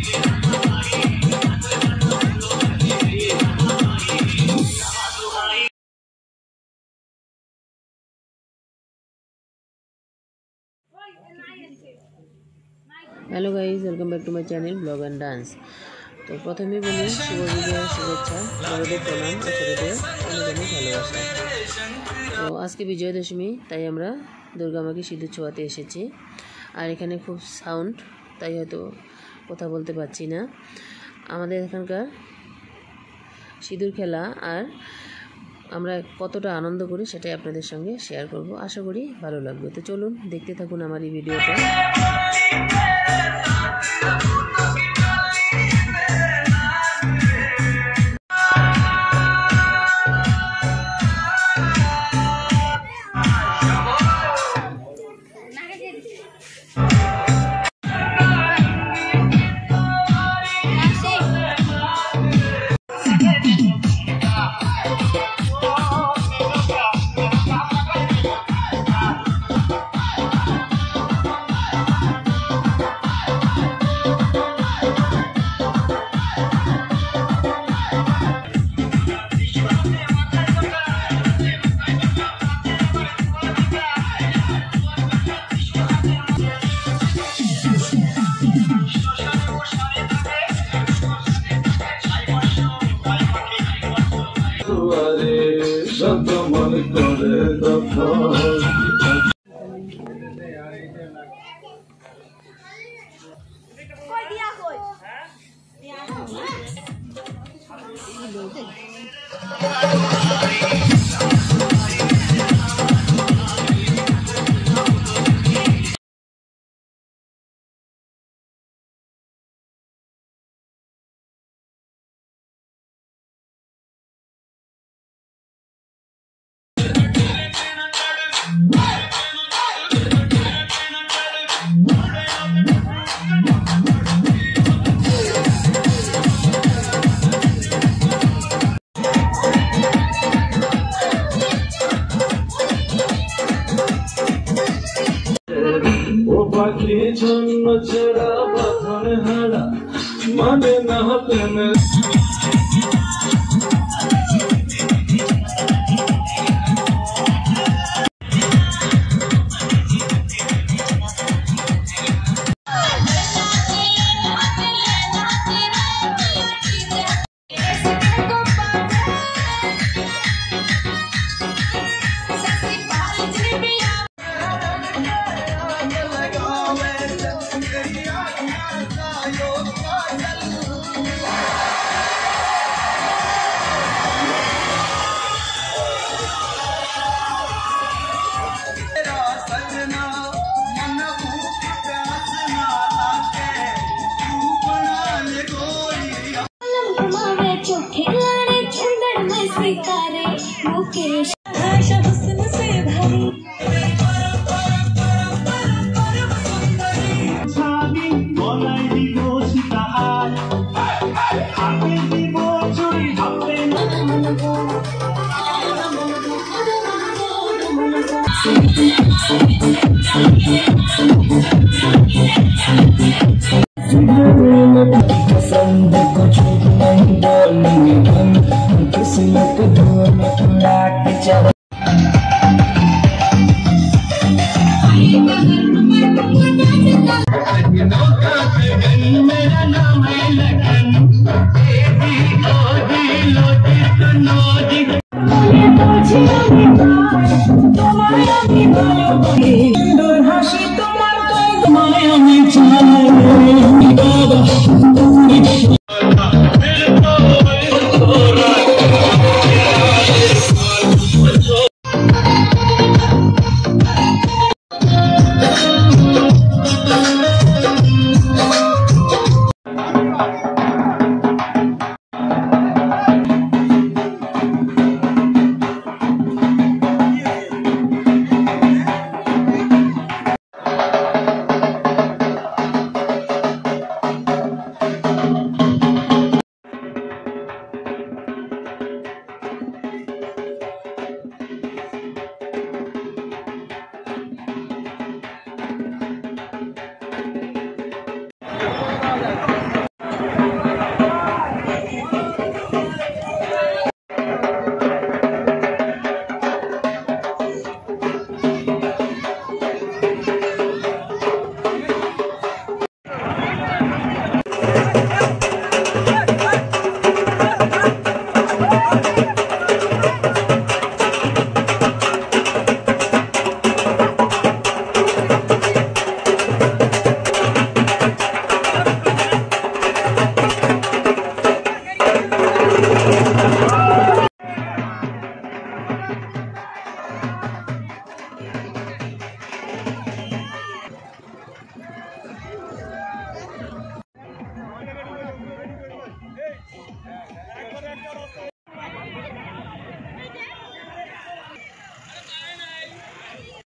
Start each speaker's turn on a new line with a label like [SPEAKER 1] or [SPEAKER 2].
[SPEAKER 1] Hello guys, welcome back to my channel blog and dance. तो प्रथमे बोली शुभ विजय शुभेच्छा, बड़ोদের প্রণাম ও ছোটদের অনেক অনেক ভালোবাসা। তো আজকে বিজয়া দশমী, তাই আমরা দুর্গা মাকে সিঁদুর ছোঁয়াতে এসেছি। আর এখানে খুব সাউন্ড, তাই হয়তো কথা বলতে পারছি না। আমাদের এখানকার সিঁদুর খেলা আর আমরা কতটা আনন্দ করি সেটাই আপনাদের সঙ্গে শেয়ার করব। আশা করি ভালো লাগবে। তো চলুন দেখতে থাকুন আমার এই ভিডিওটা।
[SPEAKER 2] জন্য ছেড়া বাঁধন হারা মানে না প্রেমে मेरा